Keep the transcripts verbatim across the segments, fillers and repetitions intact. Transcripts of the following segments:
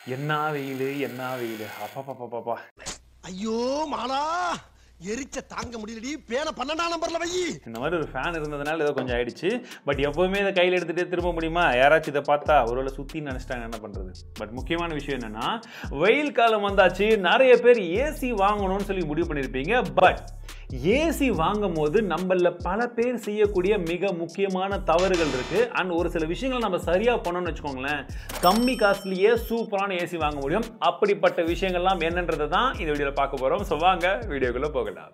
என்ன வெயில் என்ன வெயில் அப்பா ஐயோ மாலா எரிச்ச தாங்க முடியலடி பேன பன்னெண்டாம் நம்பர்ல வை. இந்த மாதிரி ஒரு ஃபேன் இருந்ததுனால ஏதோ கொஞ்சம் ஆயிடுச்சு. பட் எப்பவுமே இதை கையில் எடுத்துகிட்டே திரும்ப முடியுமா? யாராச்சும் இதை பார்த்தா ஒருவேளை சுற்றி நினச்சிட்டாங்க என்ன பண்ணுறது. பட் முக்கியமான விஷயம் என்னென்னா வெயில் காலம் வந்தாச்சு, நிறைய பேர் ஏசி வாங்கணும்னு சொல்லி முடிவு பண்ணியிருப்பீங்க. பட் ஏசி வாங்கும் போது நம்மள பல பேர் செய்யக்கூடிய மிக முக்கியமான தவறுகள் இருக்கு. அண்ட் ஒரு சில விஷயங்கள் நம்ம சரியா பண்ணணும்னு வச்சுக்கோங்களேன், கம்மி காஸ்ட்லியே சூப்பரான ஏசி வாங்க முடியும். அப்படிப்பட்ட விஷயங்கள்லாம் என்னன்றதை தான் இந்த வீடியோவில் பார்க்க போறோம். ஸோ வாங்க வீடியோக்குள்ள போகலாம்.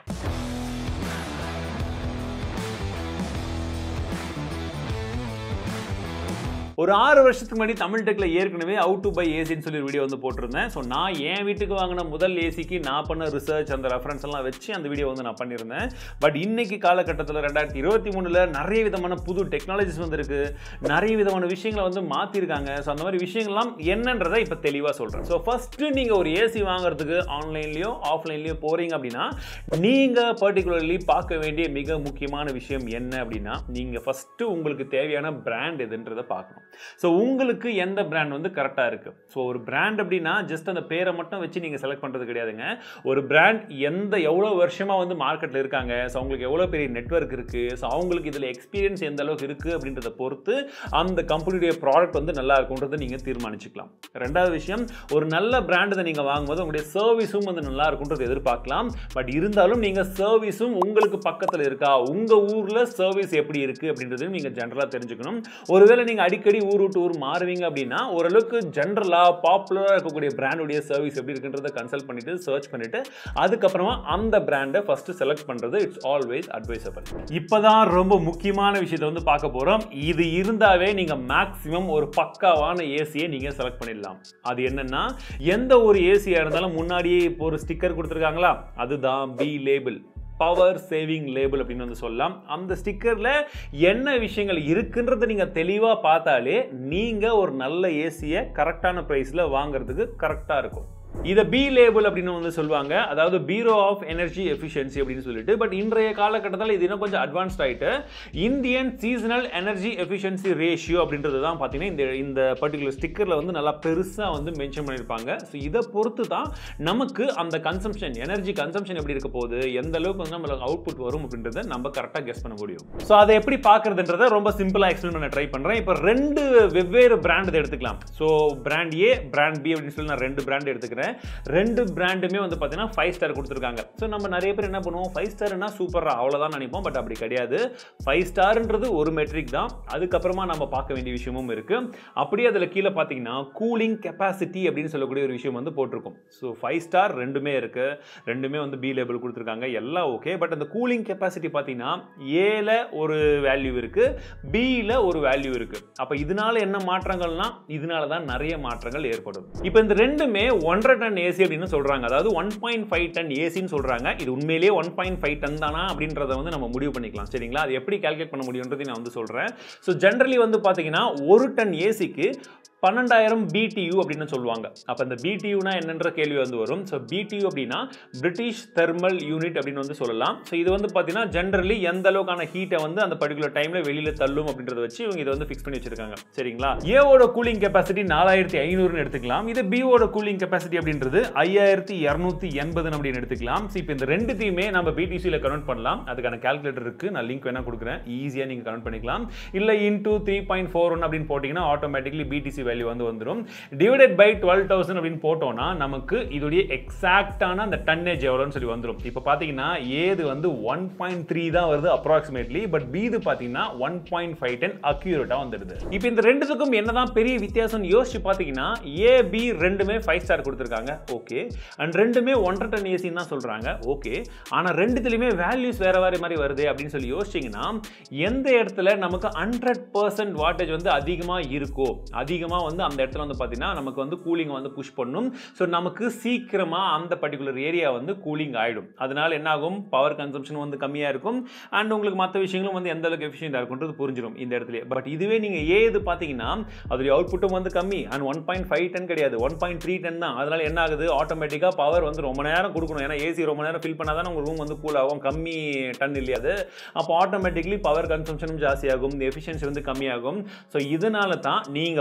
ஒரு ஆறு வருஷத்துக்கு முன்னாடி தமிழ் டெக்ல ஏற்கனவே அவுட் டு பை ஏசின்னு சொல்லி வீடியோ வந்து போட்டிருந்தேன். ஸோ நான் என் வீட்டுக்கு வாங்கின முதல் ஏசிக்கு நான் பண்ண ரிசர்ச் அந்த ரெஃபரன்ஸ் எல்லாம் வச்சு அந்த வீடியோ வந்து நான் பண்ணியிருந்தேன். பட் இன்னைக்கு காலகட்டத்தில் ரெண்டாயிரத்தி இருபத்தி மூணுல நிறைய விதமான புது டெக்னாலஜிஸ் வந்து இருக்கு, நிறைய விதமான விஷயங்களை வந்து மாற்றிருக்காங்க. ஸோ அந்த மாதிரி விஷயங்கள்லாம் என்னன்றதை இப்போ தெளிவாக சொல்கிறேன். ஸோ ஃபர்ஸ்ட்டு நீங்கள் ஒரு ஏசி வாங்குறதுக்கு ஆன்லைன்லேயோ ஆஃப்லைன்லேயோ போகிறீங்க அப்படின்னா நீங்கள் பர்டிகுலர்லி பார்க்க வேண்டிய மிக முக்கியமான விஷயம் என்ன அப்படின்னா, நீங்கள் ஃபஸ்ட்டு உங்களுக்கு தேவையான பிராண்ட் எதுன்றதை பார்க்கணும். ஸோ உங்களுக்கு எந்த பிராண்ட் வந்து கரெக்டாக இருக்குது. ஸோ ஒரு பிராண்ட் அப்படின்னா ஜஸ்ட் அந்த பேரை மட்டும் வச்சு நீங்கள் செலக்ட் பண்ணுறது கிடையாதுங்க. ஒரு பிராண்ட் எந்த எவ்வளோ வருஷமாக வந்து மார்க்கெட்டில் இருக்காங்க, ஸோ அவங்களுக்கு எவ்வளோ பெரிய நெட்வொர்க் இருக்குது, ஸோ அவங்களுக்கு இதில் எக்ஸ்பீரியன்ஸ் எந்த அளவுக்கு இருக்குது அப்படின்றத பொறுத்து அந்த கம்பெனியுடைய ப்ராடக்ட் வந்து நல்லா இருக்குன்றதை நீங்கள் தீர்மானிச்சுக்கலாம். ரெண்டாவது விஷயம், ஒரு நல்ல பிராண்டை நீங்கள் வாங்கும்போது உங்களுடைய சர்வீஸும் வந்து நல்லா இருக்குன்றது எதிர்பார்க்கலாம். பட் இருந்தாலும் நீங்கள் சர்வீஸும் உங்களுக்கு பக்கத்தில் இருக்கா, உங்கள் ஊரில் சர்வீஸ் எப்படி இருக்குது அப்படின்றதையும் நீங்கள் ஜென்ரலாக தெரிஞ்சுக்கணும். ஒருவேளை நீங்கள் அடிக்கடி ஊர் விட்டு ஊர் மாறுவீங்க அப்படின்னா ஓரளவுக்கு ஜென்ரலா பாப்புலரா இருக்கக்கூடிய பிராண்டுடைய சர்வீஸ் எப்படி இருக்குன்றதை கன்சல்ட் பண்ணிட்டு சர்ச் பண்ணிட்டு அதுக்கப்புறமா அந்த பிராண்டை ஃபர்ஸ்ட் செலக்ட் பண்றது இட்ஸ் ஆல்வேஸ் அட்வைசபிள். இப்பதான் ரொம்ப முக்கியமான விஷயத்தை வந்து பார்க்க போறோம். இது இருந்தாவே நீங்க மேக்ஸிமம் ஒரு பக்காவான ஏசியை நீங்க செலக்ட் பண்ணிடலாம். அது என்னன்னா, எந்த ஒரு ஏசியா இருந்தாலும் முன்னாடியே இப்போ ஒரு ஸ்டிக்கர் கொடுத்துருக்காங்களா, அதுதான் B label, power saving label அப்படின்னு வந்து சொல்லலாம். அந்த ஸ்டிக்கர்ல என்ன விஷயங்கள் இருக்குன்றதை நீங்க தெளிவா பார்த்தாலே நீங்க ஒரு நல்ல ஏசியை கரெக்டான பிரைஸ்ல வாங்குறதுக்கு கரெக்டா இருக்கும். இதை பி லேபிள் அப்படின்னு வந்து சொல்லுவாங்க, அதாவது பீரோ ஆஃப் எனர்ஜி எஃபிஷியன்சி அப்படின்னு சொல்லிட்டு. பட் இன்றைய காலகட்டத்தில் இது இன்னும் கொஞ்சம் அட்வான்ஸ்ட் ஆயிட்டு Indian seasonal energy efficiency ratio அப்படின்றது தான் பார்த்தீங்கன்னா இந்த இந்த பர்டிகுலர் ஸ்டிக்கரில் வந்து நல்லா பெருசாக வந்து மென்ஷன் பண்ணியிருப்பாங்க. ஸோ இதை பொறுத்து தான் நமக்கு அந்த கன்சம்ஷன் எனர்ஜி கன்சம்ஷன் எப்படி இருக்க போகுது, எந்த அளவுக்கு வந்து நம்மளுக்கு அவுட்புட் வரும் அப்படின்றத நம்ம கரெக்டாக கெஸ் பண்ண முடியும். ஸோ அதை எப்படி பார்க்கறதுன்றதை ரொம்ப சிம்பிளாக எக்ஸ்பிளைன் பண்ண ட்ரை பண்ணுறேன். இப்போ ரெண்டு வெவ்வேறு பிராண்ட் எடுத்துக்கலாம். So brand A, brand B அப்படின்னு சொல்லி நான் ரெண்டு பிராண்ட் எடுத்துக்கிறேன். ரெண்டு பிராண்டுமே வந்து பார்த்தீங்கன்னா ஃபைவ் ஸ்டார் கொடுத்துருக்காங்க. ஸோ நம்ம நிறைய பேர் என்ன பண்ணுவோம், ஃபைவ் ஸ்டார்னா சூப்பரா அவ்வளோதான் நினைப்போம். பட் அப்படி கிடையாது. ஃபைவ் ஸ்டார்ன்றது ஒரு மெட்ரிக் தான். அதுக்கப்புறமா நம்ம பார்க்க வேண்டிய விஷயமும் இருக்கு. அப்படியே அதில் கீழே பார்த்தீங்கன்னா கூலிங் கெப்பாசிட்டி அப்படின்னு சொல்லக்கூடிய ஒரு விஷயம் வந்து போட்டிருக்கும். ஸோ ஃபைவ் ஸ்டார் ரெண்டுமே இருக்கு, ரெண்டுமே வந்து பி லேபிள் கொடுத்துருக்காங்க, எல்லாம் ஓகே. பட் அந்த கூலிங் கெப்பாசிட்டி பார்த்தீங்கன்னா ஏல ஒரு வேல்யூ இருக்கு, பியில் ஒரு வேல்யூ இருக்கு. அப்போ இதனால என்ன மாற்றங்கள்னா, இதனால தான் நிறைய மாற்றங்கள் ஏற்படும். இப்போ இந்த ரெண்டுமே ஒன்றரை டன் ஏசி அப்படின்னு சொல்றாங்க, அதாவது ஒன் பாயிண்ட் ஃபைவ் டன் ஏசின்னு சொல்றாங்க. இது உண்மையிலேயே ஒன் பாயிண்ட் ஃபைவ் டன் தானா அப்படின்றத வந்து நம்ம முடிவு பண்ணிக்கலாம். சரிங்களா? அது எப்படி கால்குலேட் பண்ண முடியும்ன்றதை நான் வந்து சொல்றேன். ஸோ ஜென்ரலி வந்து பார்த்தீங்கன்னா ஒரு டன் ஏசிக்கு பன்னெண்டாயிரம் பிடியூ அப்படின்னு சொல்லுவாங்க. அப்போ இந்த பிடியூனா என்னன்ற கேள்வி வந்து வரும். ஸோ பிடியூ அப்படின்னா பிரிட்டிஷ் தெர்மல் யூனிட் அப்படின்னு வந்து சொல்லலாம். ஸோ இது வந்து பார்த்தீங்கன்னா ஜென்ரலி எந்த அளவுக்கான ஹீட்டை வந்து அந்த பர்டிகுலர் டைம்ல வெளியில தள்ளும் அப்படின்றத வச்சு இவங்க இதை வந்து ஃபிக்ஸ் பண்ணி வச்சிருக்காங்க. சரிங்களா? ஏவோட கூலிங் கெப்பாசிட்டி நாலாயிரத்தி ஐநூறுன்னு எடுத்துக்கலாம். இது பியோட கூலிங் கெப்பாசிட்டி அப்படின்றது ஐயாயிரத்தி இரநூத்தி எண்பது அப்படின்னு எடுத்துக்கலாம். ஸோ இப்போ இந்த ரெண்டுத்தையுமே நம்ம பிடிசியில் கன்வெர்ட் பண்ணலாம். அதுக்கான கால்குலேட்டர் இருக்கு, நான் லிங்க் வேணா கொடுக்குறேன், ஈஸியாக நீங்க கன்வெர்ட் பண்ணிக்கலாம். இல்லை into three point four one அப்படின்னு போட்டீங்கன்னா ஆட்டோமேட்டிக்லி பிடிசி வேல்யூ வந்து வந்துரும். டிவைடட் பை டுவெல் தௌசண்ட் அப்படின்னு போட்டோம்னா நமக்கு இதோடைய எக்ஸாக்டான அந்த டன்னேஜ் எவ்வளோன்னு சொல்லி வந்துரும். இப்போ பார்த்தீங்கன்னா ஏது வந்து ஒன் பாயிண்ட் த்ரீ தான் வருது அப்ராக்சிமேட்லி. பட் பீது பார்த்தீங்கன்னா ஒன் பாயிண்ட் ஃபைவ் டென் அக்யூரேட்டா வந்துடுது. இப்போ இந்த ரெண்டுத்துக்கும் என்னதான் பெரிய வித்தியாசம் யோசிச்சு பார்த்தீங்கன்னா, ஏ பி ரெண்டுமே ஃபைவ் ஸ்டார் கொடுத்துருக்காங்க, ஓகே. அண்ட் ரெண்டுமே ஒன்றரை டன் ஏசின்னு தான் சொல்றாங்க, ஓகே. ஆனால் ரெண்டுத்துலையுமே வேல்யூஸ் வேற வேற மாதிரி வருது அப்படின்னு சொல்லி யோசிச்சிங்கன்னா, எந்த இடத்துல நமக்கு ஹண்ட்ரட் பர்சன்ட் வாட்டேஜ் வந்து அதிகமாக இருக்கோ, அதிகமாக வந்து அந்த இடத்துல வந்து பார்த்தீங்கன்னா நமக்கு வந்து கூலிங் வந்து புஷ் பண்ணும். ஸோ நமக்கு சீக்கிரமா அந்த பர்டிகுலர் ஏரியா வந்து கூலிங் ஆயிடும். அதனால என்ன ஆகும், பவர் கன்சம்ஷன் வந்து கம்மியாக இருக்கும். அண்ட் உங்களுக்கு மற்ற விஷயங்களும் வந்து எந்த அளவுக்கு எஃபிஷியண்டாக இருக்குன்றது புரிஞ்சிடும் இந்த இடத்துல. பட் இதுவே நீங்கள் ஏ இது பார்த்தீங்கன்னா அதோடைய அவுட்புட்டும் வந்து கம்மி. And one point five ton கிடையாது, ஒன் பாயிண்ட் த்ரீ டன் தான். அதனால என்ன ஆகுது, ஆட்டோமேட்டிக்காக பவர் வந்து ரொம்ப நேரம் கொடுக்கணும். ஏன்னா ஏசி ரொம்ப நேரம் ஃபில் பண்ணால் தான் உங்கள் ரூம் வந்து கூல் ஆகும். கம்மி டன் இல்லையாது. அப்போ ஆட்டோமேட்டிக்லி பவர் கன்சம்ஷனும் ஜாஸ்தியாகும், எஃபிஷியன்சி வந்து கம்மியாகும். ஸோ இதனால தான் நீங்கள் வாங்க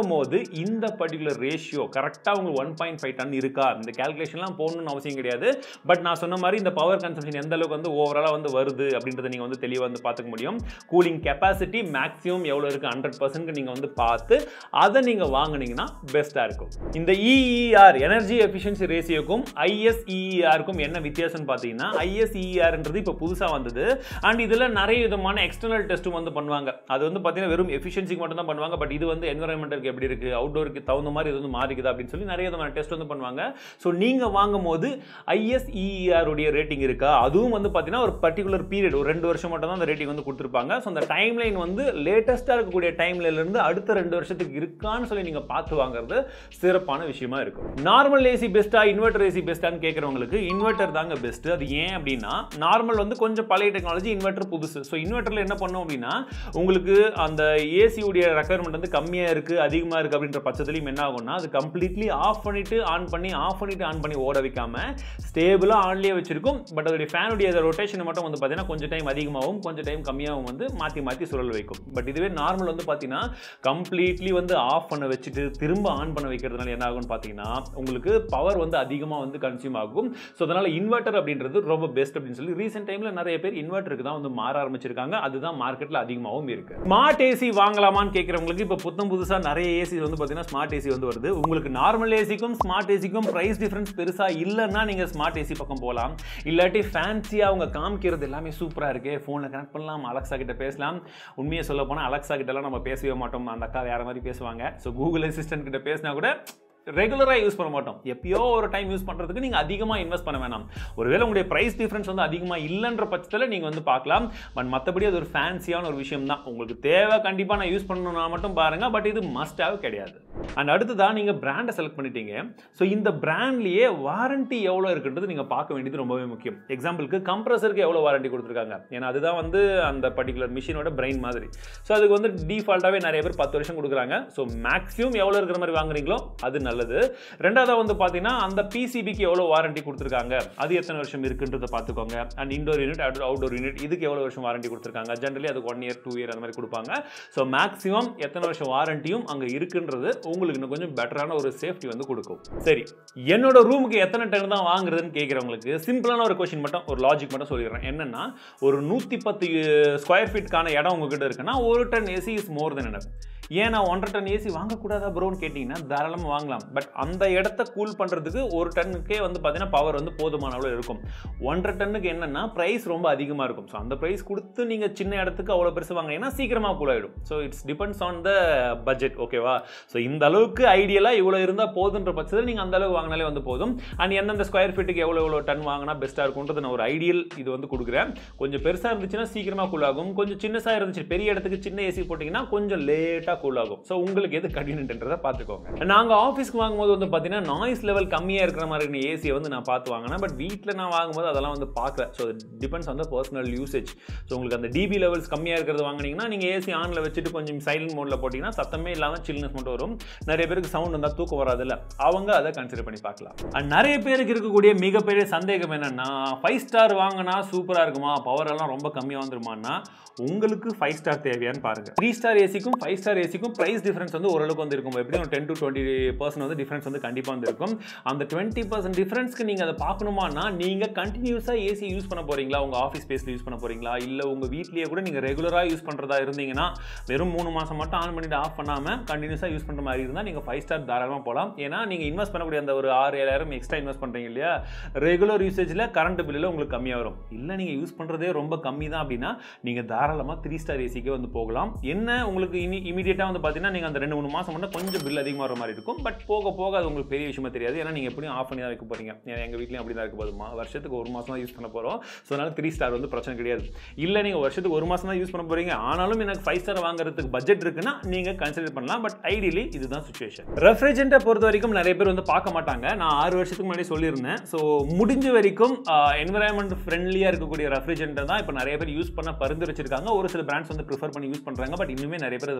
வாங்கும் போது இந்த பர்டிகுலர் ரேஷியோ கரெக்டாக உங்களுக்கு ஒன் பாயிண்ட் ஃபைவ் டன் இருக்கா, இந்த கேல்குலேஷன்லாம் போகணும்னு அவசியம் கிடையாது. பட் நான் சொன்ன மாதிரி இந்த பவர் கன்சம்ஷன் எந்த அளவுக்கு வந்து ஓவராலாக வந்து வருது அப்படின்றத நீங்கள் வந்து தெளிவாக வந்து பார்த்துக்க முடியும். கூலிங் கெப்பாசிட்டி மேக்ஸிமம் எவ்வளோ இருக்குது ஹண்ட்ரட் பர்சன்ட் நீங்கள் வந்து பார்த்து அதை நீங்கள் வாங்கினீங்கன்னா பெஸ்ட்டாக இருக்கும். இந்த E E R energy efficiency ரேஷியோக்கும் I S E E R க்கும் என்ன வித்தியாசம்னு பார்த்தீங்கன்னா I S E E R ன்றது இப்போ புதுசாக வந்தது. அண்ட் இதில் நிறைய விதமான எக்ஸ்டர்னல் டெஸ்ட்டும் வந்து பண்ணுவாங்க. அது வந்து பார்த்தீங்கன்னா வெறும் எஃபிஷியன்சிக்கு மட்டும் தான் பண்ணுவாங்க. பட் இது வந்து என்விரான்மெண்ட்டுக்கு எப்படி இருக்குது, அவுட்டோருக்கு தகுந்த மாதிரி இது வந்து மாறிக்குதா அப்படின்னு சொல்லி நிறைய விதமான டெஸ்ட் வந்து பண்ணுவாங்க. ஸோ நீங்கள் வாங்கும் போது I S E E R உடைய ரேட்டிங் இருக்கா, அதுவும் வந்து பார்த்தீங்கன்னா ஒரு பர்டிகுலர் பீரியட் ஒரு ரெண்டு வருஷம் மட்டும் தான் அந்த ரேட்டிங் வந்து கொடுத்துருப்பாங்க. ஸோ அந்த டைம் லைன் வந்து லேட்டஸ்ட்டாக இருக்கக்கூடிய டைம்ல இருந்து அடுத்த ரெண்டு வருஷத்துக்கு இருக்கான்னு சொல்லி நீங்கள் பார்த்து வாங்குறது சிறப்பான விஷயமா இருக்கும். நார்மல் ஏசி பெஸ்ட்டா இன்வெர்டர் ஏசி பெஸ்ட்டான்னு கேட்குறவங்களுக்கு இன்வெர்டர் தாங்க பெஸ்ட். அது ஏன் அப்படின்னா நார்மல் வந்து கொஞ்சம் பழைய டெக்னாலஜி, இன்வெர்டர் புதுசு. ஸோ இன்வெர்டரில் என்ன பண்ணும் அப்படின்னா உங்களுக்கு அந்த ஏசி உடைய ரெக்குயர்மெண்ட் வந்து கம்மியாக இருக்குது அதிகமாக இருக்குது அப்படின்ற பட்சத்துலையும் என்ன ஆகும்னா அது கம்ப்ளீட்லி ஆஃப் பண்ணிட்டு ஆன் பண்ணி ஆஃப் பண்ணிட்டு ஆன் பண்ணி ஓட வைக்காம ஸ்டேபிளாக ஆன்லேயே வச்சிருக்கும். பட் அதோடைய ஃபேனுடைய ரொட்டேஷன் மட்டும் வந்து பார்த்தீங்கன்னா கொஞ்சம் டைம் அதிகமாகவும் கொஞ்சம் டைம் கம்மியாகவும் வந்து மாற்றி மாற்றி சுழல் வைக்கும். பட் இதுவே நார்மல் வந்து பார்த்தீங்கன்னா கம்ப்ளீட்லி வந்து ஆஃப் பண்ண வச்சுட்டு திரும்ப ஆன் பண்ண வைக்கிறதுனால என்ன ஆகும்னு பார்த்தீங்கன்னா உங்களுக்கு பவர் வந்து அதிகமாக வந்து கன்சியூம் ஆகும். ஸோ அதனால் இன்வெர்டர் அப்படின்றது ரொம்ப பெஸ்ட் அப்படின்னு சொல்லி ரீசெண்ட் டைமில் நிறைய பேர் இன்வெர்டருக்கு தான் வந்து மாற ஆரம்பிச்சிருக்காங்க. அதுதான் மார்க்கெட்டில் அதிகமாகவும் இருக்கு. ஸ்மார்ட் ஏசி வாங்கலாமான்னு கேட்குறவங்களுக்கு இப்போ புத்தம் புதுசாக நிறைய ஏசி வந்து பார்த்தீங்கன்னா ஸ்மார்ட் ஏசி வந்து வருது. உங்களுக்கு நார்மல் ஏசிக்கும் ஸ்மார்ட் ஏசிக்கும் பிரைஸ் டிஃபரன்ஸ் பெருசாக இல்லைன்னா நீங்கள் ஸ்மார்ட் ஏசி பக்கம் போகலாம். இல்லாட்டி ஃபேன்சியாக அவங்க காமிக்கிறது எல்லாமே சூப்பராக இருக்குது, ஃபோனில் கனெக்ட் பண்ணலாம், அலெக்ஸா கிட்ட பேசலாம். உண்மையை சொல்ல போனால் அலெக்ஸா கிட்டலாம் நம்ம பேசவே மாட்டோம், அந்த அக்கா வேற மாதிரி பேசுவாங்க. ஸோ கூகுள் அசிஸ்டன்ட் கிட்ட பேசினா கூட ரெகுலராக யூஸ் பண்ண மாட்டோம், எப்பயோ ஒரு டைம் யூஸ் பண்ணுறதுக்கு நீங்கள் அதிகமாக இன்வெஸ்ட் பண்ண வேணாம். ஒருவேளை உங்களுடைய ப்ரைஸ் டிஃப்ரென்ஸ் வந்து அதிகமாக இல்லைன்ற பட்சத்தில் நீங்கள் வந்து பார்க்கலாம். பட் மற்றபடி அது ஒரு ஃபேன்சியான ஒரு விஷயம் தான். உங்களுக்கு தேவை கண்டிப்பாக நான் யூஸ் பண்ணணும்னா மட்டும் பாருங்கள். பட் இது மஸ்டாக கிடையாது. அண்ட் அடுத்ததான் நீங்கள் பிராண்டை செலக்ட் பண்ணிட்டீங்க. ஸோ இந்த பிராண்ட்லேயே வாரண்டி எவ்வளோ இருக்குன்றது நீங்கள் பார்க்க வேண்டியது ரொம்பவே முக்கியம். எக்ஸாம்பிளுக்கு கம்ப்ரஸருக்கு எவ்வளோ வாரண்டி கொடுத்துருக்காங்க, ஏன்னா அதுதான் வந்து அந்த பர்டிகுலர் மிஷினோட பிரெயின் மாதிரி. ஸோ அதுக்கு வந்து டிஃபால்ட்டாகவே நிறைய பேர் பத்து வருஷம் கொடுக்குறாங்க. ஸோ மேக்ஸிமம் எவ்வளோ இருக்கிற மாதிரி வாங்குறீங்களோ அது நல்லது. ரெண்டாவது வந்து பார்த்தீங்கன்னா அந்த பிசிபிக்கு எவ்வளோ வாரண்டி கொடுத்துருக்காங்க, அது எத்தனை வருஷம் இருக்குன்றதை பார்த்துக்கோங்க. And indoor unit outdoor unit இதுக்கு எவ்வளோ வருஷம் வாரண்டி கொடுத்துருக்காங்க. ஜென்ரலி அதுக்கு ஒன் இயர் டூ இயர் அந்த மாதிரி கொடுப்பாங்க. ஸோ மேக்ஸிமம் எத்தனை வருஷம் வாரண்டியும் அங்கே இருக்குன்றது உங்களுக்கு இன்னும் கொஞ்சம் பெட்டரான ஒரு சேஃப்டி வந்து கொடுக்கும். சரி, என்னோட ரூமுக்கு எத்தனை டன் தான் வாங்குறதுன்னு கேட்குறவங்களுக்கு சிம்பிளான ஒரு கொஸ்டின் மட்டும், ஒரு லாஜிக் மட்டும் சொல்லிடுறேன். என்னன்னா ஒரு நூற்றி பத்து ஸ்கொயர் ஃபீட்கான இடம் உங்ககிட்ட இருக்குன்னா ஒரு ton AC is more than enough. ஏன் நான் ஒன்றரை டன் ஏசி வாங்கக்கூடாதா ப்ரோன்னு கேட்டிங்கன்னா தாராளமாக வாங்கலாம். பட் அந்த இடத்த கூல் பண்ணுறதுக்கு ஒரு டன்னுக்கே வந்து பார்த்தீங்கன்னா பவர் வந்து போதுமான அளவு இருக்கும். ஒன்றரை டன்னுக்கு என்னென்னா ப்ரைஸ் ரொம்ப அதிகமாக இருக்கும். ஸோ அந்த ப்ரைஸ் கொடுத்து நீங்கள் சின்ன இடத்துக்கு அவ்வளோ பெருசு வாங்கினீங்கன்னா சீக்கிரமாக கூல் ஆகிடும். So it's depends on the budget. ஓகேவா? ஸோ இந்த அளவுக்கு ஐடியலாக இவ்வளோ இருந்தால் போதுன்ற பட்சத்தில் நீங்கள் அந்த அளவுக்கு வாங்கினாலே வந்து போதும். அண்ட் எந்தெந்த ஸ்கொயர் ஃபீட்டுக்கு எவ்வளோ எவ்வளோ டன் வாங்கினா பெஸ்ட்டாக இருக்கும்ன்றது நான் ஒரு ஐடியல் இது வந்து கொடுக்குறேன். கொஞ்சம் பெருசாக இருந்துச்சுன்னா சீக்கிரமாக கூல் ஆகும். கொஞ்சம் சின்னசாக இருந்துச்சு பெரிய இடத்துக்கு சின்ன ஏசி போட்டிங்கன்னா கொஞ்சம் லேட்டாக கூல் ஆகும். ஸோ உங்களுக்கு எது கன்வீனியன்ட்ன்றதை பார்த்துக்கோங்க. நாங்கள் ஆஃபீஸ்க்கு வாங்கும்போது வந்து பார்த்தீங்கன்னா நாய்ஸ் லெவல் கம்மியாக இருக்கிற மாதிரி ஏசியை வந்து நான் பார்த்து வாங்கினேன். பட் வீட்டில் நான் வாங்கும்போது அதெல்லாம் வந்து பார்க்கல. So depends on the personal usage. So உங்களுக்கு அந்த டிபி லெவல்ஸ் கம்மியாக இருக்கிறது வாங்கினீங்கன்னா நீங்கள் ஏசி ஆனில் வச்சுட்டு கொஞ்சம் சைலண்ட் மோடில் போட்டிங்கன்னா சத்தமே இல்லாமல் சில்னஸ் மட்டும் வரும். நிறைய பேருக்கு சவுண்ட் வந்தால் தூக்கம் வராதில்ல, அவங்க அதை கன்சிடர் பண்ணி பார்க்கலாம். அண்ட் நிறைய பேருக்கு இருக்கக்கூடிய மிகப்பெரிய சந்தேகம் என்னென்னா ஃபைவ் ஸ்டார் வாங்கினா சூப்பராக இருக்குமா, பவர் எல்லாம் ரொம்ப கம்மியாக வந்துருமான்னா உங்களுக்கு ஃபைவ் ஸ்டார் தேவையான்னு பாருங்க. த்ரீ ஸ்டார் ஏசிக்கும் ஃபைவ் ஸ்டார் ஏசிக்கும் பிரைஸ் டிஃபரன்ஸ் வந்து ஓரளவுக்கு வந்து இருக்கும். எப்படியும் டென் டு டுவெண்ட்டி பர்சன்ட் வந்து டிஃபரன்ஸ் வந்து கண்டிப்பாக வந்து இருக்கும். அந்த டுவெண்ட்டி பர்சன்ட் டிஃபரன்ஸ்க்கு நீங்கள் அதை பார்க்கணுமானா நீங்கள் கண்டினியூஸாக ஏசி யூஸ் பண்ண போறீங்களா, உங்கள் ஆஃபீஸ் ஸ்பேஸில் யூஸ் பண்ண போறீங்களா, இல்லை உங்கள் வீட்லேயே கூட நீங்கள் ரெகுலராக யூஸ் பண்ணுறதா இருந்தீங்கன்னா வெறும் மூணு மாதம் மட்டும் ஆன் பண்ணிட்டு ஆஃப் பண்ணாமல் கண்டினியூஸாக யூஸ் பண்ணுற மாதிரி இருந்தால் நீங்கள் ஃபைவ் ஸ்டார் தாராளமாக போகலாம். ஏன்னா நீங்கள் இன்வெஸ்ட் பண்ணக்கூடிய அந்த ஒரு ஆறு ஏழாயிரம் எக்ஸ்ட்ரா இன்வெஸ்ட் பண்ணுறீங்க இல்லையா, ரெகுலர் யூசேஜில் கரண்ட் பில்லில் உங்களுக்கு கம்மியாக வரும். இல்லை நீங்கள் யூஸ் பண்ணுறதே ரொம்ப கம்மி தான் அப்படின்னா நீங்கள் தாராளமாக த்ரீ ஸ்டார் ஏசிக்கே வந்து போகலாம். என்ன உங்களுக்கு இனி இமீடியட்டாக வந்து பார்த்தீங்கன்னா நீங்கள் அந்த ரெண்டு மூணு மாதம் மட்டும் கொஞ்சம் பில் அதிகமாக வர மாதிரி இருக்கும். பட் போக போக அது உங்களுக்கு பெரிய விஷயமா தெரியாது. ஏன்னா நீங்கள் எப்படியும் ஆஃப் பண்ணி தான் வைக்க போகிறீங்க. எங்கள் வீட்லையும் அப்படி தான் இருக்க போதுமா, வருஷத்துக்கு ஒரு மாதம் தான் யூஸ் பண்ண போகிறோம். ஸோ அதனால் த்ரீ ஸ்டார் வந்து பிரச்சனை கிடையாது. இல்லை நீங்கள் வருஷத்துக்கு ஒரு மாதம் தான் யூஸ் பண்ண போகிறீங்க, ஆனாலும் எனக்கு ஃபைவ் ஸ்டார் வாங்குறதுக்கு பட்ஜெட் இருக்குன்னா நீங்கள் கன்சிடர் பண்ணலாம். பட் ஐடியலி இதுதான் சுச்சுவேஷன். ரெஃப்ரிஜரண்ட்டை பொறுத்த வரைக்கும் நிறைய பேர் வந்து பார்க்க மாட்டாங்க. நான் ஆறு வருஷத்துக்கு முன்னாடி சொல்லியிருந்தேன். ஸோ முடிஞ்ச வரைக்கும் என்விரான்மெண்ட் ஃப்ரெண்ட்லியாக இருக்கக்கூடிய ரெஃப்ரிஜரண்ட்டை தான் இப்போ நிறைய பேர் யூஸ் பண்ண பரிந்துரைச்சிருக்காங்க. ஒரு சில பிராண்ட்ஸ் வந்து ப்ரிஃபர் பண்ணி யூஸ் பண்ணுறாங்க. பட் இன்னுமே நிறைய பேர் அதை பார்க்கறது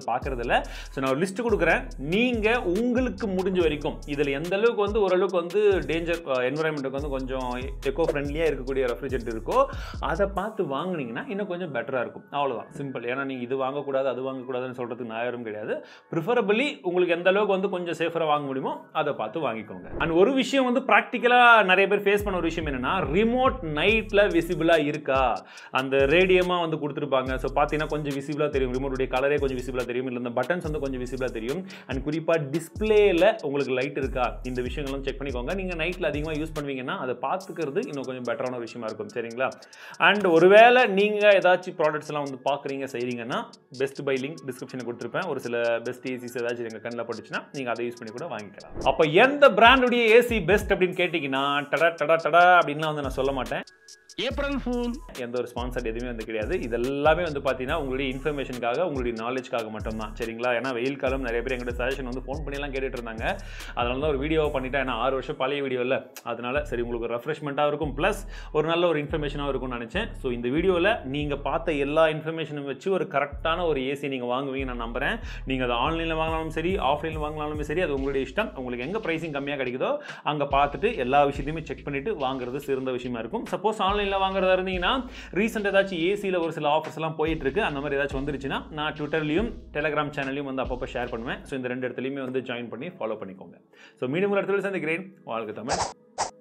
போகிறதில்ல. ஸோ நான் ஒரு லிஸ்ட்டு கொடுக்குறேன். நீங்கள் உங்களுக்கு முடிஞ்ச வரைக்கும் இதில் எந்த அளவுக்கு வந்து ஓரளவுக்கு வந்து டேஞ்சர் என்விரான்மெண்ட்டுக்கு வந்து கொஞ்சம் எக்கோ ஃப்ரெண்ட்லியாக இருக்கக்கூடிய ரெஃப்ரிஜரேட்டர் இருக்கோ அதை பார்த்து வாங்கினீங்கன்னா இன்னும் கொஞ்சம் பெட்டராக இருக்கும். அவ்வளோதான், சிம்பிள். ஏன்னா நீங்கள் இது வாங்கக்கூடாது அது வாங்கக்கூடாதுன்னு சொல்கிறதுக்கு நான் கிடையாது. ப்ரிஃபரபிளி உங்களுக்கு எந்த அளவுக்கு வந்து கொஞ்சம் சேஃபராக வாங்க முடியுமோ அதை பார்த்து வாங்கிக்கோங்க. அண்ட் ஒரு விஷயம் வந்து ப்ராக்டிக்கலாக நிறைய பேர் ஃபேஸ் பண்ண ஒரு விஷயம் என்னென்னா, ரிமோட் நைட்டில் விசிபிளாக இருக்கா, அந்த ரேடியமாக வந்து கொடுத்துருப்பாங்க. ஸோ பார்த்தீங்கன்னா கொஞ்சம் விசிபிளாக தெரியும், ரிமோட்டுடைய கலரே கொஞ்சம் விசிபிளாக தெரியும், இல்லை இந்த பட்டன்ஸ் வந்து கொஞ்சம் விசிபிளாக தெரியும். அண்ட் குறிப்பாக டிஸ்பிளேல உங்களுக்கு லைட் இருக்கா, இந்த விஷயங்களும் செக் பண்ணிக்கோங்க. நீங்கள் நைட்டில் அதிகமாக யூஸ் பண்ணுவீங்கன்னா அதை பார்த்துக்கிறது இன்னும் கொஞ்சம் பெட்டரான ஒரு விஷயமா இருக்கும். சரிங்களா? அண்ட் ஒருவேளை நீங்கள் ஏதாச்சும் ப்ராடக்ட்ஸ் எல்லாம் வந்து பார்க்குறீங்க செய்கிறீங்கன்னா, பெஸ்ட் பை லிங்க் டிஸ்கிரிப்ஷனில் கொடுத்துருப்பேன். ஒரு சில பெஸ்ட் ஏசிஸ் ஏதாச்சும் எங்கள் கண்ணில் பட்டுச்சுன்னா நீங்கள் அதை யூஸ் பண்ணி கூட வாங்கிக்கலாம். அப்போ எந்த பிராண்டுடைய ஏசி பெஸ்ட் அப்படின்னு கேட்டிங்கன்னா, டடா டடா டடா அப்படின்லாம் வந்து நான் சொல்ல மாட்டேன். ஏப்ரல் ஃபூல் எந்த ஒரு ஸ்பான்சர் எதுவுமே வந்து கிடையாது. இது எல்லாமே வந்து பார்த்தீங்கன்னா உங்களுடைய இன்ஃபர்மேஷனுக்காக, உங்களுடைய நாலேஜ்க்காக மட்டும்தான். சரிங்களா? ஏன்னா வெயில் காலம், நிறைய பேர் எங்கிட்ட சஜஷன் வந்து ஃபோன் பண்ணிலாம் கேட்டுட்டு இருந்தாங்க. அதனால தான் ஒரு வீடியோவை பண்ணிட்டேன். ஏன்னா ஆறு வருஷம் பழைய வீடியோ இல்லை, அதனால சரி உங்களுக்கு ஒரு ரெஃப்ரெஷ்மெண்ட்டாக இருக்கும், ப்ளஸ் ஒரு நல்ல ஒரு இன்ஃபர்மேஷனாக இருக்கும்னு நினச்சேன். ஸோ இந்த வீடியோவில் நீங்கள் பார்த்த எல்லா இன்ஃபர்மேஷனும் வச்சு ஒரு கரெக்டான ஒரு ஏசி நீங்கள் வாங்குவீங்க நான் நம்புகிறேன். நீங்கள் அதை ஆன்லைனில் வாங்கினாலும் சரி, ஆஃப்லைனில் வாங்கினாலுமே சரி, அது உங்களுடைய இஷ்டம். உங்களுக்கு எங்கே ப்ரைஸிங் கம்மியாக கிடைக்குதோ அங்கே பார்த்துட்டு எல்லா விஷயத்தையுமே செக் பண்ணிவிட்டு வாங்குறது சிறந்த விஷயமா இருக்கும். சப்போஸ் ஆன்லைன் வாங்குறதா இருந்தீங்கன்னா, ரீசெண்ட் ஏதாச்சும் ஏசியில் ஒரு சில ஆஃபர்ஸ் எல்லாம் போயிட்டு இருக்கு, அந்த மாதிரி ஏதாச்சும் வந்துருச்சுன்னா நான் ட்விட்டர்லையும் டெலிகிராம் சேனல்லையும் வந்து அப்பப்போ ஷேர் பண்ணுவேன். ஸோ இந்த ரெண்டு இடத்துலையுமே வந்து ஜாயின் பண்ணி ஃபாலோ பண்ணிக்கோங்க. ஸோ மீண்டும் ஒரு இடத்துல சந்திக்கிறேன். வாழ்க தமிழ்.